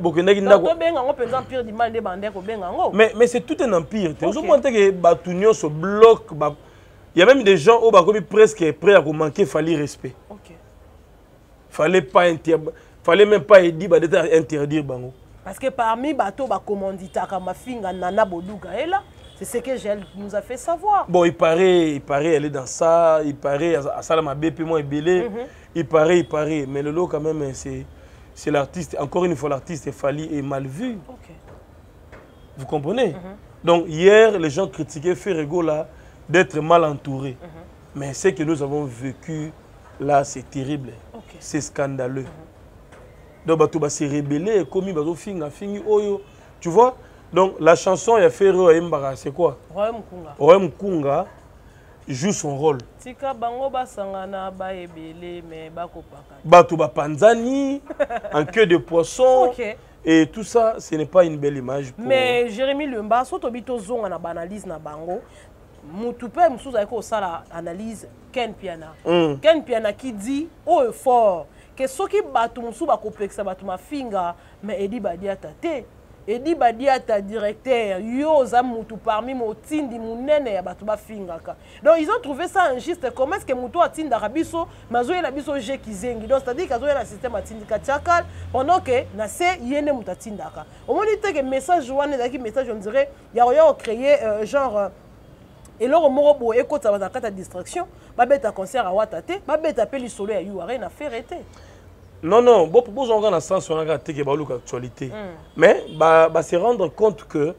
[SPEAKER 1] mais mais c'est tout un empire. Okay. Vous comprenez que Batunion se bloque. Il y a même des gens où Bakobi presque prêts à manquer, fallait respect. Okay. Fallait pas interdire, fallait même pas interdire bango.
[SPEAKER 2] Parce que parmi bateau ba commandita kama finga Nana Boduga est là. C'est ce que Gel nous a fait savoir. Bon,
[SPEAKER 1] il paraît, il paraît, elle est dans ça, il paraît à Salama B P moi belé. Mm-hmm. Il paraît, il paraît, mais le lot quand même c'est c'est l'artiste, encore une fois l'artiste Fali est mal vu. Okay. Vous comprenez? Mm-hmm. Donc hier les gens critiquaient Ferrego là d'être mal entouré. Mm-hmm. Mais ce que nous avons vécu là c'est terrible. Okay. C'est scandaleux. Mm-hmm. Donc bato ba s'est rebellé comme bato finga fingi oyo. Tu vois? Donc la chanson il a fait Mbara, c'est quoi?
[SPEAKER 2] Royaume Mkunga.
[SPEAKER 1] Royaume Mkunga joue son rôle.
[SPEAKER 2] Tika bango basangana ba ebele mais bakopaka.
[SPEAKER 1] Bato ba panzani en queue de poisson. Okay. Et tout ça ce n'est pas une belle image pour...
[SPEAKER 2] Mais Jérémy Lumba soto bito zonga na analyse na bango. Mutu pe musuza ko sala analyse Ken Piana. Mm. Ken Piana qui dit au fort que soki bato musu ba kopeksa bato mafinga mais Edi Badiata te. Edi Badiata directeur yo za mutu parmi motindi munene ya bato bafingaka. Donc ils ont trouvé ça injuste. Comment est-ce que mutu atinda rabiso mazo ya biso je kizengi. Donc c'est-à-dire kazo ya la système atindika tchakal pendant que na se yene mutu atindaka. Au moins dit que message wana daki message on dirait ya yo créer euh, genre euh, et lors morobo écoute ça va ta distraction ba beta concert à watate ba beta pe lisolo ya you rien à faire été.
[SPEAKER 1] Non, non, bon, pour vous, on a un sens sur l'actualité. Mm. Mais, bah, bah, c'est rendre compte que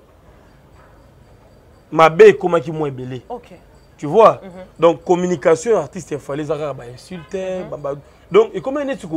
[SPEAKER 1] ma bé est comme qui m'a belé.
[SPEAKER 2] Ok.
[SPEAKER 1] Tu vois? Mm -hmm. Donc, communication, artiste, il fallait bah, insulter. Mm -hmm. bah, bah. Donc, et comment est-ce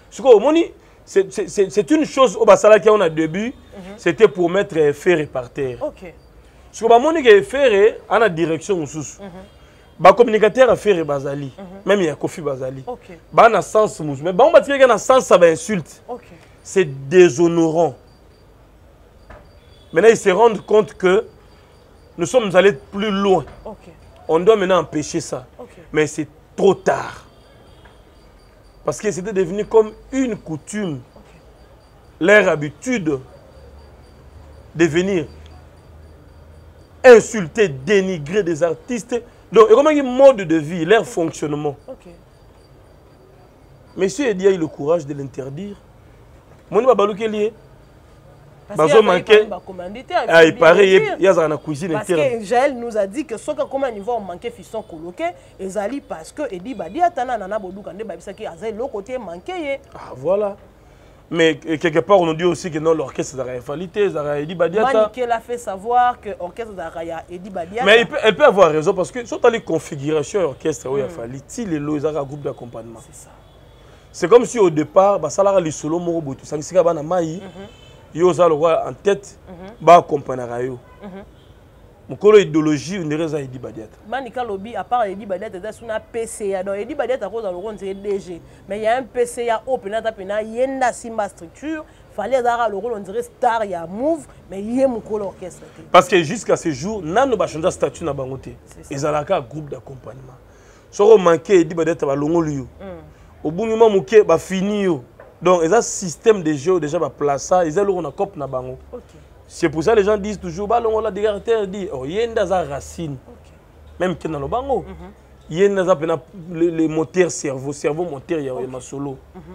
[SPEAKER 1] que c'est une chose au Basala qu'on a début, mm -hmm. c'était pour mettre Ferré par terre.
[SPEAKER 2] Ok.
[SPEAKER 1] Parce que bah, que Ferré a la direction sous. Mm -hmm. Ba communicateur a fait Bazali, mm-hmm. même il y a Kofi Bazali. Okay. Ba na sens mous, mais ba on va dire qu'il y a un sens ça va insulte. Okay. C'est déshonorant. Maintenant ils se rendent compte que nous sommes allés plus loin. Okay. On doit maintenant empêcher ça. Okay. Mais c'est trop tard. Parce que c'était devenu comme une coutume, okay. leur habitude de venir insulter, dénigrer des artistes. Donc, et comment il y a un mode de vie, leur fonctionnement. Okay. Monsieur Edia a eu le courage de l'interdire. Mon ba balouké lié.
[SPEAKER 2] Parce qu'il manquait.
[SPEAKER 1] Ah, il paraît il y a dans la cuisine
[SPEAKER 2] interne. Parce que Jaël nous a dit que ce que comment niveau manquait fisson coloqué, ezali parce que Edi Badi atana nana bodou kande babisa ki azali le côté manqué.
[SPEAKER 1] Ah voilà. Mais quelque part, on nous dit aussi que non, l'orchestre d'Ara Falité, Zara Edi Badiata.
[SPEAKER 2] Maniké l'a fait savoir que l'orchestre d'Ara Edi Badiata.
[SPEAKER 1] Mais elle peut, elle peut avoir raison parce que surtout les configurations l'orchestre d'Ara Falité, les lois Zara groupe d'accompagnement. C'est ça. C'est comme si au départ, bah ça là les solo morobotu, ça c'est quand na mai, yo za le roi en tête, bah accompagner rayo. Mon colo idéologie on dirait Edi Badiata.
[SPEAKER 2] Manika lobby à part Edi Badiata dans son P C A donc Edi Badiata cause dans le rond c'est D G mais il y a un P C A open à pena yenda simba structure fallait d'avoir le rôle on dirait star ya move mais il y a mon colo orchestre.
[SPEAKER 1] Parce que jusqu'à ce jour nano ba changer statut na bangoté. Ils ont un groupe d'accompagnement. Soro manqué Edi Badiata ba longo liyo. Au bout du moment muké ba fini yo. Donc ils ont un système de jeu déjà ba place ils ont le cop na bango. OK. C'est pour ça que les gens disent toujours, bah, on a des caractères, dit, oh, il y a une racine. Okay. Même que dans le bango, il y a les moteurs cerveau, cerveau moteur, il y a un solo.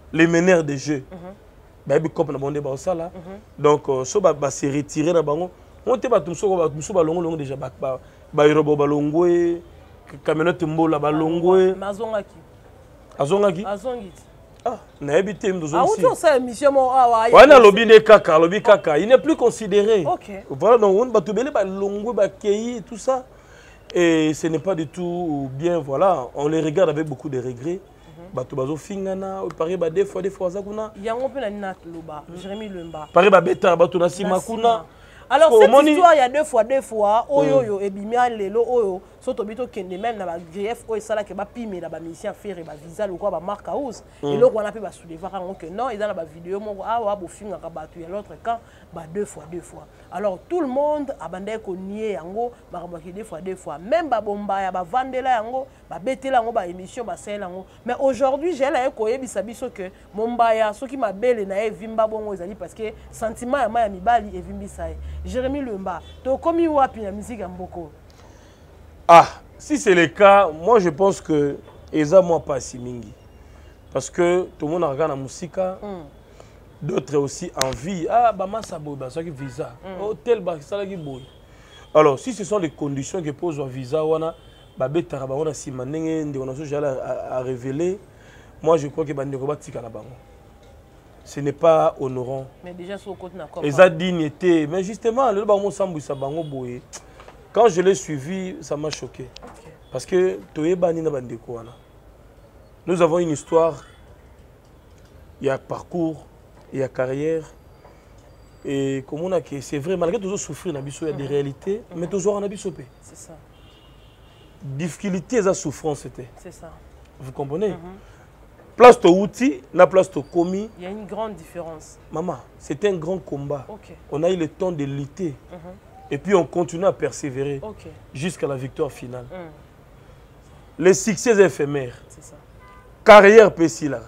[SPEAKER 1] les meneurs de jeu. Baby cop na bonde ba osala. Donc so ba se retirer na bango. On te ba tumso ba tumso ba longo longo déjà ba ba yoruba ba longwe camionnette mbola ba longwe.
[SPEAKER 2] Mazongaki.
[SPEAKER 1] Azongaki.
[SPEAKER 2] Azongiti.
[SPEAKER 1] Ah, na habité mdozo
[SPEAKER 2] ici. Ah, où ça émission mo ah
[SPEAKER 1] ouais. Wana lobi ne kaka, lobi kaka, il n'est plus considéré.
[SPEAKER 2] OK.
[SPEAKER 1] Voilà donc on ba tubele ba longwe ba keyi tout ça. Et ce n'est pas du tout bien, voilà, on les regarde avec beaucoup de regrets. Bato bazo fingana, pareil ba des fois des fois ça kuna.
[SPEAKER 2] Yango pe na nat loba, Jérémy Lemba.
[SPEAKER 1] Pareil ba beta bato na sima kuna.
[SPEAKER 2] Alors cette histoire il y a deux fois deux fois oyo yo ebimia lelo oyo soto bito kende même na ba grief oyo sala ke ba pime na ba mission faire ba visa le quoi ba marque house et le wana pe ba soulever ngo que non ils dans ba vidéo moko awa bo finga ka bato ya l'autre camp ba deux fois deux fois. Alors tout le monde abandé ko nier yango ba ba deux fois deux fois même ba bomba ya ba vandela yango ba betela yango ba émission ba sala yango mais aujourd'hui j'ai la ko yebisa biso que mombaya soki mabele na e vimba bongo ezali parce que sentiment ya ma ya mibali e vimbisa Jérémy Lemba, tu as commis wapi la musique en Boko?
[SPEAKER 1] Ah, si c'est le cas, moi je pense que Eza moi pas si mingi. Parce que tout le monde regarde la musique, mm. d'autres aussi envie. Ah, bah ma sabo, bah ça qui visa. Mm. Oh tel bah ça qui boy. Alors si ce sont les conditions que pose un visa, wana, bah beta bah on a si manenge, on a déjà à, à révéler. Moi je crois que bah ndeko batika na bango. Ce n'est pas honorant.
[SPEAKER 2] Mais déjà, sur le côté,
[SPEAKER 1] et sa dignité. Mais justement, le bango sambu sa bango boye. Quand je l'ai suivi, ça m'a choqué. Okay. Parce que toye bani na bandeko wana. Nous avons une histoire. Il y a parcours, il y a carrière. Et comme on a que c'est vrai, malgré toujours souffrir na biso, il y a des réalités, mm-hmm. mais toujours en abiso pe.
[SPEAKER 2] C'est ça.
[SPEAKER 1] Difficulté, ça souffrance c'était.
[SPEAKER 2] C'est ça.
[SPEAKER 1] Vous comprenez? Mm-hmm. Place to outil, la place to commis.
[SPEAKER 2] Il y a une grande différence.
[SPEAKER 1] Maman, c'était un grand combat.
[SPEAKER 2] Okay.
[SPEAKER 1] On a eu le temps de lutter.
[SPEAKER 2] Mm-hmm.
[SPEAKER 1] Et puis on continue à persévérer
[SPEAKER 2] okay. jusqu'à
[SPEAKER 1] la victoire finale.
[SPEAKER 2] Mm.
[SPEAKER 1] Les succès éphémères.
[SPEAKER 2] C'est ça.
[SPEAKER 1] Carrière pessi là.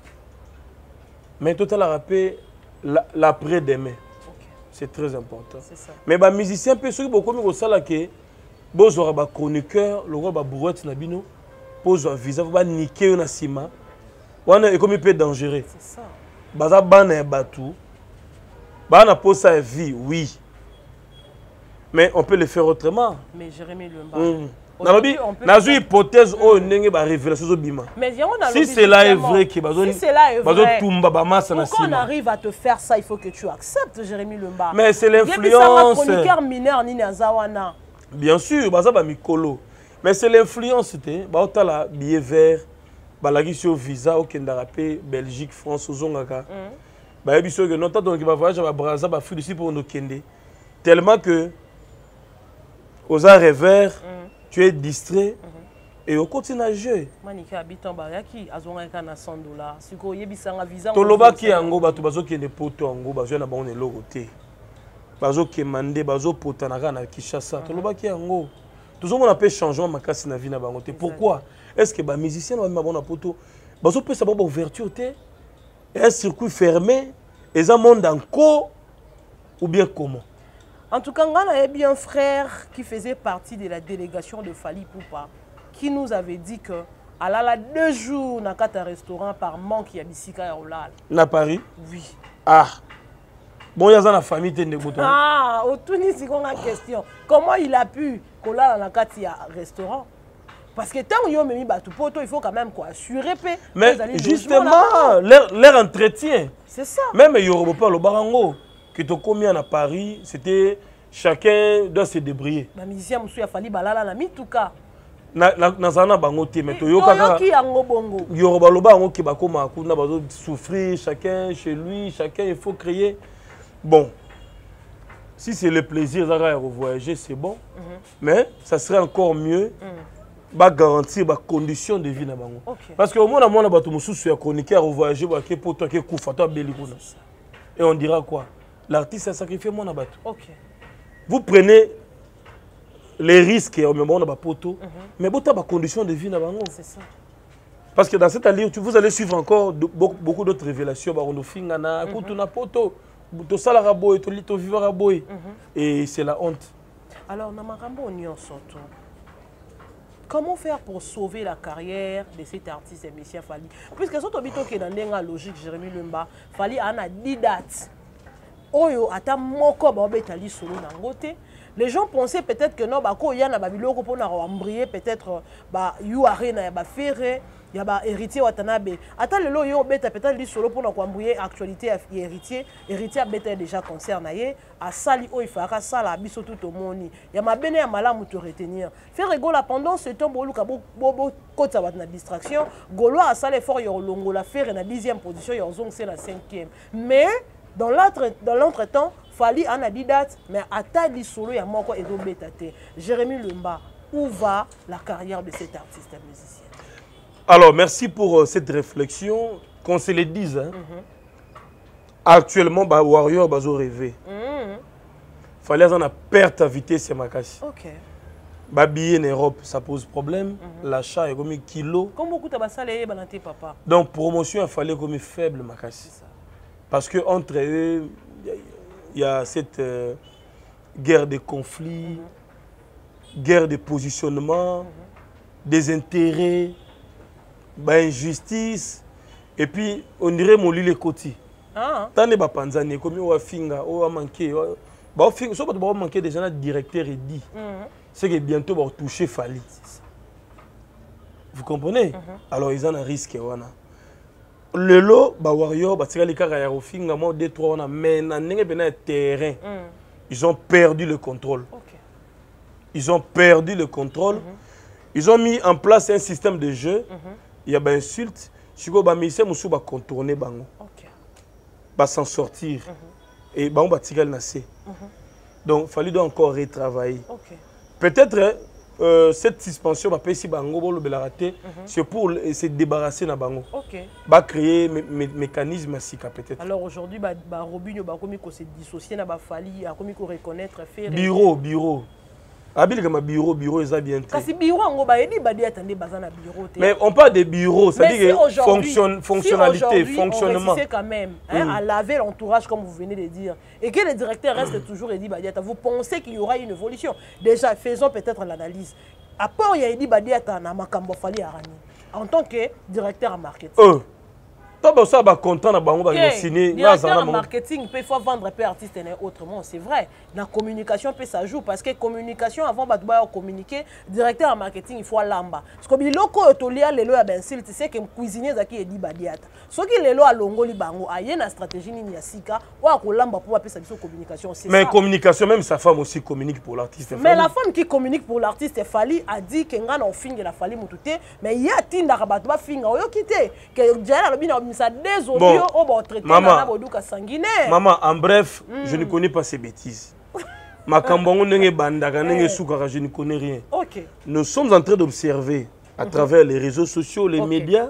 [SPEAKER 1] Mais tout à l'heure, l'après-demain. Okay. C'est très important.
[SPEAKER 2] Ça.
[SPEAKER 1] Mais les musiciens, ceux qui beaucoup de ça là que vous aurez des chroniqueurs, le roi de brouette nabino, pose un visa, vous niquer un ciment. Wana est comme un peu dangereux.
[SPEAKER 2] C'est ça.
[SPEAKER 1] Baza bana batou. Bana pose sa vie, oui. Mais on peut le faire autrement.
[SPEAKER 2] Mais Jérémy Lemba.
[SPEAKER 1] Mm. Nalobi, nazo hypothèse o ndenge ba révélation zo bima.
[SPEAKER 2] Mais yango na
[SPEAKER 1] si cela est vrai que bazo
[SPEAKER 2] si cela est vrai.
[SPEAKER 1] Bazo tumba ba massa na
[SPEAKER 2] sima. Quand on arrive à te faire ça, il faut que tu acceptes Jérémy Lemba.
[SPEAKER 1] Mais c'est l'influence.
[SPEAKER 2] Chroniqueur mineur ni nazawana.
[SPEAKER 1] Bien sûr, baza ba mikolo. Mais c'est l'influence c'était ba otala billet vert. Balagi sur visa au Kenda Belgique, France, au Zongaka. Bah il que non tant que va voyager à Brazza, bah fui ici pour nous Kende. Tellement que aux arts revers, tu es distrait et au continent à jouer.
[SPEAKER 2] Manika habitant Bayaki, Azongaka na cent dollars. Si ko yebisanga visa.
[SPEAKER 1] Toloba ki ango ba to bazo Kende poto ango bazo na ba on eloko te. Bazo Kemande, bazo potanaka na Kinshasa. Toloba ki ango. Toujours on appelle changement makasi na vie na bango te. Pourquoi? Est-ce que les musiciens ont une poto? Ils ont une ouverture, un circuit fermé, et un monde en co, ou bien comment?
[SPEAKER 2] En tout cas, on a bien un frère qui faisait partie de la délégation de Fali Poupa, qui nous avait dit que à la deux jours dans un restaurant par manque, il y a Bissika et Olal.
[SPEAKER 1] Na Paris?
[SPEAKER 2] Oui.
[SPEAKER 1] Ah. Bon, il y a la famille de
[SPEAKER 2] Ah, au Tunis, c'est une question. Comment il a pu coller dans un restaurant? Parce que tant qu'il y a mis tout poto, il faut quand même quoi assurer.
[SPEAKER 1] Mais justement, leur, leur entretien.
[SPEAKER 2] C'est ça.
[SPEAKER 1] Même Yoruba, le Barango, qui te commis à Paris, c'était chacun doit se débrouiller.
[SPEAKER 2] Les musiciens, il a fallu balala na mituka.
[SPEAKER 1] Na na zana bango te mais to
[SPEAKER 2] yoka qui ango bongo.
[SPEAKER 1] Yoruba lo bango qui ba koma kuna ba souffrir chacun chez lui, chacun il faut créer. Bon. Si c'est le plaisir de voyager, c'est bon. Mm -hmm. Mais ça serait encore mieux. Mm. Ba garantir ba condition de vie na bango. Okay. Parce que au moins on a bato mususu ya chroniqueur voyager ba ke poto ke kufa to beli kuna. Et on dira quoi? L'artiste a sacrifié mon abato.
[SPEAKER 2] OK.
[SPEAKER 1] Vous prenez les risques au moment on a ba poto, mm -hmm. mais bota ba condition de vie na bango.
[SPEAKER 2] C'est ça.
[SPEAKER 1] Parce que dans cette allure vous allez suivre encore de, beaucoup, beaucoup d'autres révélations ba on fingana kutu na poto to salara boy to lito vivra boy. Et c'est la honte.
[SPEAKER 2] Alors na makambo on y en sorto. comment faire pour sauver la carrière de cet artiste musicien Fally? Puisque ce tobito qui est dans la logique, Jérémy Lumba, Fally a dix dates. Oyo ata moko ba betali solo na ngote. Les gens pensaient peut-être que non, bah ko yana ba biloko pona embryer peut-être ba yu arena ba faire ya ba héritier Watanabe. Ata lelo yo beta peut-être li solo pona ko embryer actualité ya héritier, héritier beta déjà concerne ye a sali o ifaka sala biso tout au moni. Ya mabene ya malamu te retenir. Faire rigola pendant ce temps boluka bo bo kota ba na distraction, Gaulois a sala effort yo longola faire na dixième position yo zong c'est la cinquième. Mais dans l'entretemps, Fally en a dit date, mais à taille solo, il y a encore et d'autres. Jérémy Lumba, où va la carrière de cet artiste musicien?
[SPEAKER 1] Alors, merci pour euh, cette réflexion. Qu'on se le dise, hein. Mm-hmm. Actuellement, bah, Warrior va rêver. Mm-hmm. Fally en a perte à vitesse, c'est ma casse.
[SPEAKER 2] Ok.
[SPEAKER 1] Bah, billet en Europe, ça pose problème. Mm-hmm. L'achat est comme kilo.
[SPEAKER 2] Comme beaucoup de salé, bananté papa.
[SPEAKER 1] Donc, promotion, il fallait comme faible, ma casse. Parce que entre eux, il y a cette euh, guerre de conflits, mm-hmm. guerre de positionnement, mm-hmm. des intérêts, bah, injustice. Et puis, on dirait mon lit les côtés. Tant de Bapanzani, comme on a finga, on a manqué. On a manqué des gens, directeur et dit. C'est que bientôt, on va toucher Fally. Vous comprenez? Mm-hmm. Alors, ils ont un risque. Le lot, bah Warrior, bah tirer les carrières au fin, moi deux trois on a maintenant n'engagé terrain. Ils ont perdu le contrôle. Okay. Ils ont perdu le contrôle. Mm-hmm. Ils ont mis en place un système de jeu. Mm-hmm. Il y a des insultes. Si vous avez mis ça, vous va contourner bango. Okay. Bah s'en sortir. Mm-hmm. Et bah on va tirer le nassé. Donc Fally doit encore retravailler. Okay. Peut-être Euh, cette suspension va payer si bango le raté, c'est pour se débarrasser na bango. OK. Va créer mé mécanisme sika peut-être.
[SPEAKER 2] Alors aujourd'hui ba ba Robinho ba komi ko se dissocier na ba Fally, a komi ko reconnaître faire
[SPEAKER 1] bureau bureau. Habile comme bureau bureau ils a bien été.
[SPEAKER 2] Kasi bureau ngo ba edi ba di attendre bazana bureau.
[SPEAKER 1] Mais on parle de bureau, ça dit que fonction fonctionnalité,
[SPEAKER 2] si
[SPEAKER 1] fonctionnement.
[SPEAKER 2] C'est quand même hein, mm. à laver l'entourage comme vous venez de dire et que le directeur reste mm. toujours Edi Badiata. Vous pensez qu'il y aura une évolution? Déjà faisons peut-être l'analyse. À part il y a Edi Badiata na makambo Fally Arani en tant que directeur en marketing. Euh.
[SPEAKER 1] Toi, ça va content na bango ba signer.
[SPEAKER 2] Directeur en marketing peut faut vendre peu artiste et autrement, c'est vrai. La communication peut ça joue parce que communication avant ba doit communiquer, directeur en marketing il faut lamba. Parce que biloko to lia lelo ya bensil, tu sais que cuisinier zaki Edi Badiata. Ce qui lelo a longo li bango, a yena stratégie ni ya sika, wa ko lamba pour appeler ça biso communication, c'est ça.
[SPEAKER 1] Mais communication même sa femme aussi communique pour l'artiste.
[SPEAKER 2] Mais la femme qui communique pour l'artiste Fally a dit que ngana ofinga la Fally mutute, mais il y a tinda ka bato ba finga oyo kité que jana lobina ça des audios bon, au bon traité maman, sanguinaire.
[SPEAKER 1] Maman, en bref, mm. je ne connais pas ces bêtises. Ma kambongo nenge bandaka nenge soukara, je ne connais rien.
[SPEAKER 2] Okay.
[SPEAKER 1] Nous sommes en train d'observer à mm -hmm. travers les réseaux sociaux, les okay. médias,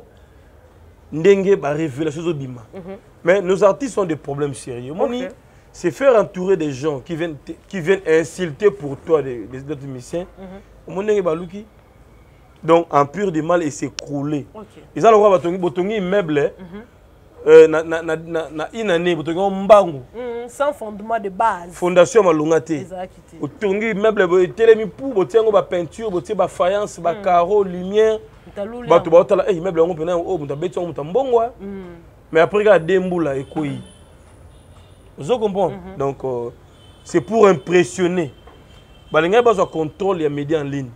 [SPEAKER 1] nenge ba révélation au bima. Mm -hmm. Mais nos artistes ont des problèmes sérieux. Okay. C'est faire entourer des gens qui viennent qui viennent insulter pour toi des des musiciens. Mon nenge baluki. Donc, en pur du mal, il s'est écroulé. Okay. Ils ont le droit de immeuble. Na na na na une année, mbangu.
[SPEAKER 2] Sans fondement de base.
[SPEAKER 1] Fondation malungate. Otongi immeuble, telemi pour botiango ba peinture, botier ba faïence, ba carreaux, lumière. Ba to ba tala eh immeuble ngo pena o muta beti ngo muta mbongwa. Mais après ga dembula ekoi. Vous comprenez? Donc euh, c'est pour impressionner. Ba linga ba zo contrôle les médias en ligne.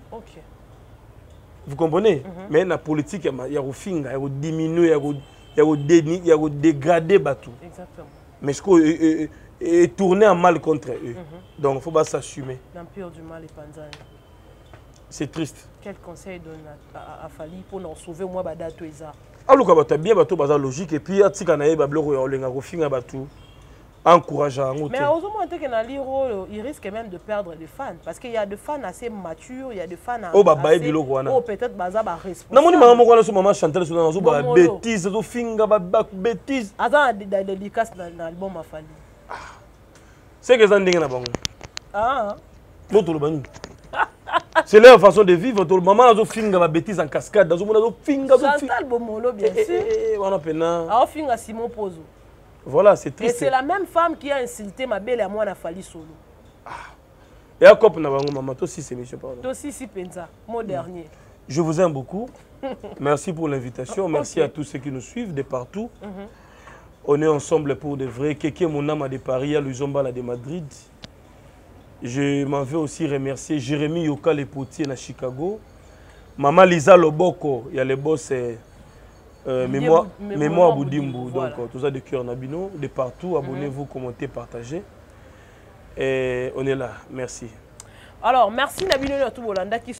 [SPEAKER 1] Vous comprenez? Mm-hmm. Mais la politique, il y a finga, il y a diminuer, il y a dégrader Batou.
[SPEAKER 2] Exactement.
[SPEAKER 1] Mais ce qu'on est tourné en mal contre eux. Mm-hmm. Donc il ne faut pas s'assumer.
[SPEAKER 2] L'empire du mal est Panzani.
[SPEAKER 1] C'est triste.
[SPEAKER 2] Quel conseil donne à, à Fally pour nous sauver moi Badato Eza?
[SPEAKER 1] Alors que bien Batou basa logique et puis atika na yeba bloko ya olenga ko finga Batou. Encourageant.
[SPEAKER 2] Mais heureusement que il risque même de perdre des fans parce qu'il y a des fans assez matures, il y a des fans
[SPEAKER 1] oh, bah,
[SPEAKER 2] assez
[SPEAKER 1] oh,
[SPEAKER 2] peut-être baza ba responsable.
[SPEAKER 1] Non moni maman ko maman chanter sur na zo ba bêtise zo finga ba bêtise.
[SPEAKER 2] Aza da dédicace dans l'album a Fally.
[SPEAKER 1] C'est que ça ndinga na bango.
[SPEAKER 2] Ah.
[SPEAKER 1] L'autre le bani. C'est leur façon de vivre. Tout le maman zo finga ba bêtise en cascade, zo mona zo finga zo finga.
[SPEAKER 2] Chantal Bomolo bien sûr.
[SPEAKER 1] Eh wana pena.
[SPEAKER 2] Ah finga Simon Pozo.
[SPEAKER 1] Voilà, c'est triste.
[SPEAKER 2] Et c'est la même femme qui a insulté ma belle à moi na Fally solo.
[SPEAKER 1] Ah. Et à cop na bango maman, toi aussi c'est monsieur pardon.
[SPEAKER 2] Toi aussi si penza, mon dernier.
[SPEAKER 1] Je vous aime beaucoup. Merci pour l'invitation. Merci
[SPEAKER 2] Okay.
[SPEAKER 1] à tous ceux qui nous suivent de partout. Mm-hmm. On est ensemble pour de vrai. Kéké Monama de Paris, à Luzombala de Madrid. Je m'en vais aussi remercier Jérémy Yoka Le Potier à Chicago. Maman Lisa Loboko, il y a les boss euh, Mémoire, Mémoire Boudimbo. Voilà. Donc, tout ça de cœur Nabino. De partout, abonnez-vous, mm-hmm. commentez, partagez. Et on est là. Merci.
[SPEAKER 2] Alors, merci Nabino Tout Bolanda qui